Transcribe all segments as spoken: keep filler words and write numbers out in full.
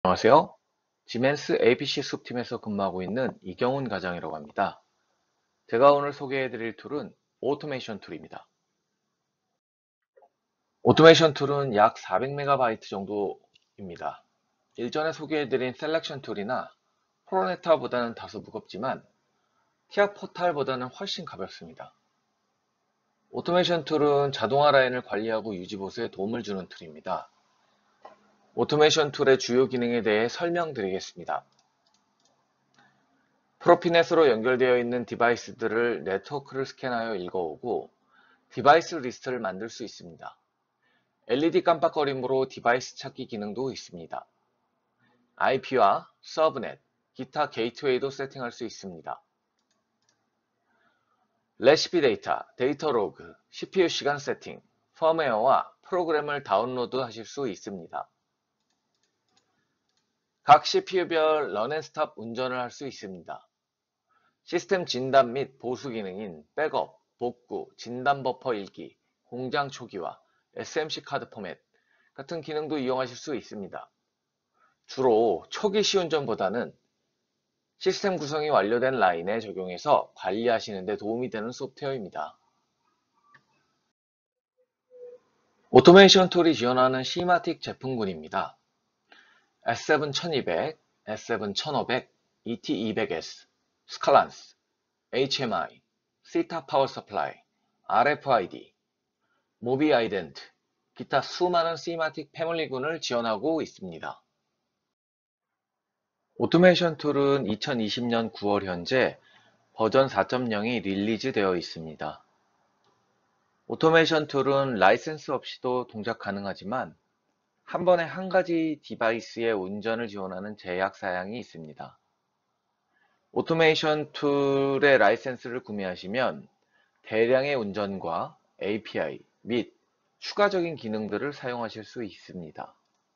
안녕하세요. 지멘스 에이피씨 숲팀에서 근무하고 있는 이경훈 과장이라고 합니다. 제가 오늘 소개해드릴 툴은 오토메이션 툴입니다. 오토메이션 툴은 약 사백 메가바이트 정도입니다. 일전에 소개해드린 셀렉션 툴이나 프로네타보다는 다소 무겁지만 티아 포탈보다는 훨씬 가볍습니다. 오토메이션 툴은 자동화 라인을 관리하고 유지 보수에 도움을 주는 툴입니다. 오토메이션 툴의 주요 기능에 대해 설명드리겠습니다. 프로피넷으로 연결되어 있는 디바이스들을 네트워크를 스캔하여 읽어오고 디바이스 리스트를 만들 수 있습니다. 엘이디 깜빡거림으로 디바이스 찾기 기능도 있습니다. 아이피와 서브넷, 기타 게이트웨이도 세팅할 수 있습니다. 레시피 데이터, 데이터 로그, 씨피유 시간 세팅, 펌웨어와 프로그램을 다운로드 하실 수 있습니다. 각 씨피유별 런앤스톱 운전을 할 수 있습니다. 시스템 진단 및 보수 기능인 백업, 복구, 진단 버퍼 읽기, 공장 초기화, 에스엠씨 카드 포맷 같은 기능도 이용하실 수 있습니다. 주로 초기 시운전보다는 시스템 구성이 완료된 라인에 적용해서 관리하시는 데 도움이 되는 소프트웨어입니다. 오토메이션 툴이 지원하는 시마틱 제품군입니다. 에스 세븐 천이백, 에스 세븐 천오백, 이티 이백 에스, 스칼란스, 에이치엠아이, 시타 파워 서플라이, 알에프아이디, 모비 아이덴트, 기타 수많은 시마틱 패밀리군을 지원하고 있습니다. 오토메이션 툴은 이천이십 년 구월 현재 버전 사 점 영이 릴리즈 되어 있습니다. 오토메이션 툴은 라이센스 없이도 동작 가능하지만 한 번에 한 가지 디바이스의 운전을 지원하는 제약 사양이 있습니다. 오토메이션 툴의 라이센스를 구매하시면 대량의 운전과 에이피아이 및 추가적인 기능들을 사용하실 수 있습니다.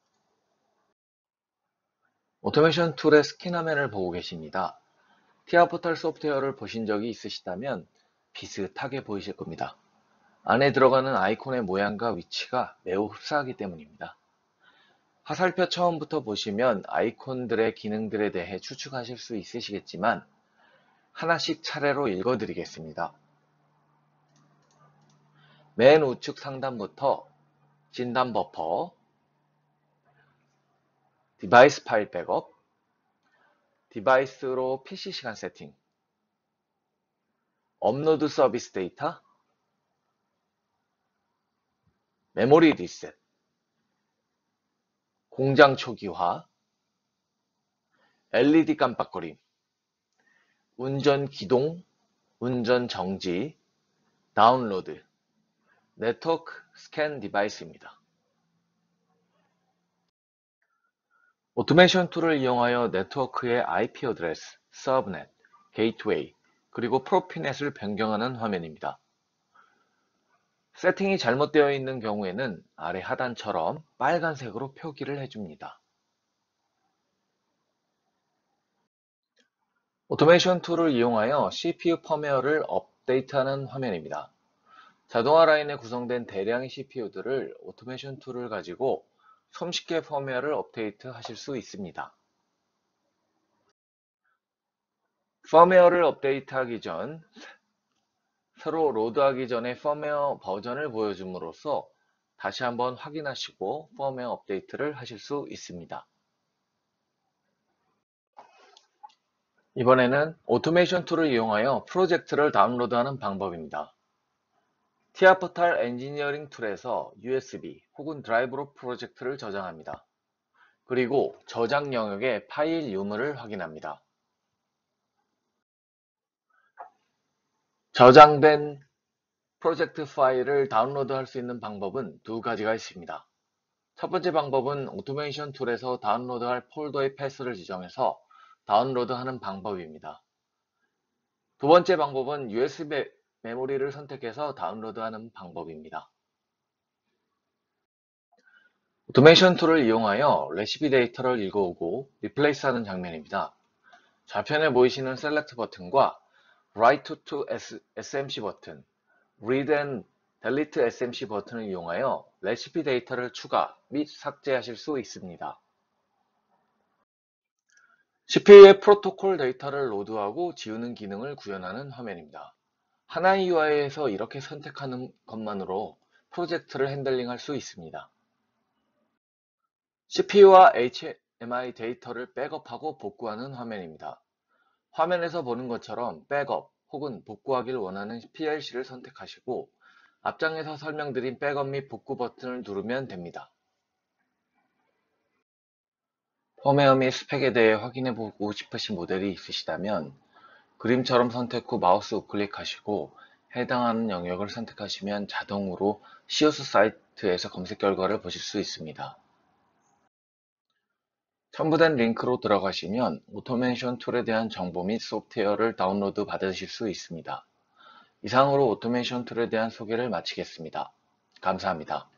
오토메이션 툴의 스킨 화면을 보고 계십니다. 티아 포탈 소프트웨어를 보신 적이 있으시다면 비슷하게 보이실 겁니다. 안에 들어가는 아이콘의 모양과 위치가 매우 흡사하기 때문입니다. 화살표 처음부터 보시면 아이콘들의 기능들에 대해 추측하실 수 있으시겠지만 하나씩 차례로 읽어드리겠습니다. 맨 우측 상단부터 진단 버퍼, 디바이스 파일 백업, 디바이스로 피씨 시간 세팅, 업로드 서비스 데이터, 메모리 리셋, 공장 초기화, 엘이디 깜빡거림, 운전 기동, 운전 정지, 다운로드, 네트워크 스캔 디바이스입니다. 오토메이션 툴을 이용하여 네트워크의 아이피 어드레스, 서브넷, 게이트웨이, 그리고 프로피넷을 변경하는 화면입니다. 세팅이 잘못되어 있는 경우에는 아래 하단처럼 빨간색으로 표기를 해줍니다. 오토메이션 툴을 이용하여 씨피유 펌웨어를 업데이트하는 화면입니다. 자동화 라인에 구성된 대량의 씨피유들을 오토메이션 툴을 가지고 손쉽게 펌웨어를 업데이트 하실 수 있습니다. 펌웨어를 업데이트하기 전 새로 로드하기 전에 펌웨어 버전을 보여줌으로써 다시 한번 확인하시고 펌웨어 업데이트를 하실 수 있습니다. 이번에는 오토메이션 툴을 이용하여 프로젝트를 다운로드하는 방법입니다. 티아 포탈 엔지니어링 툴에서 유에스비 혹은 드라이브로 프로젝트를 저장합니다. 그리고 저장 영역의 파일 유무를 확인합니다. 저장된 프로젝트 파일을 다운로드할 수 있는 방법은 두 가지가 있습니다. 첫 번째 방법은 오토메이션 툴에서 다운로드할 폴더의 패스를 지정해서 다운로드하는 방법입니다. 두 번째 방법은 유에스비 메모리를 선택해서 다운로드하는 방법입니다. 오토메이션 툴을 이용하여 레시피 데이터를 읽어오고 리플레이스하는 장면입니다. 좌편에 보이시는 Select 버튼과 Write to 에스엠씨 버튼, Read and Delete 에스엠씨 버튼을 이용하여 레시피 데이터를 추가 및 삭제하실 수 있습니다. 씨피유의 프로토콜 데이터를 로드하고 지우는 기능을 구현하는 화면입니다. 하나의 유아이에서 이렇게 선택하는 것만으로 프로젝트를 핸들링할 수 있습니다. 씨피유와 에이치엠아이 데이터를 백업하고 복구하는 화면입니다. 화면에서 보는 것처럼 백업 혹은 복구하기를 원하는 피엘씨를 선택하시고 앞장에서 설명드린 백업 및 복구 버튼을 누르면 됩니다. 펌웨어 및 스펙에 대해 확인해보고 싶으신 모델이 있으시다면 그림처럼 선택 후 마우스 우클릭하시고 해당하는 영역을 선택하시면 자동으로 시오스 사이트에서 검색 결과를 보실 수 있습니다. 첨부된 링크로 들어가시면 오토메이션 툴에 대한 정보 및 소프트웨어를 다운로드 받으실 수 있습니다. 이상으로 오토메이션 툴에 대한 소개를 마치겠습니다. 감사합니다.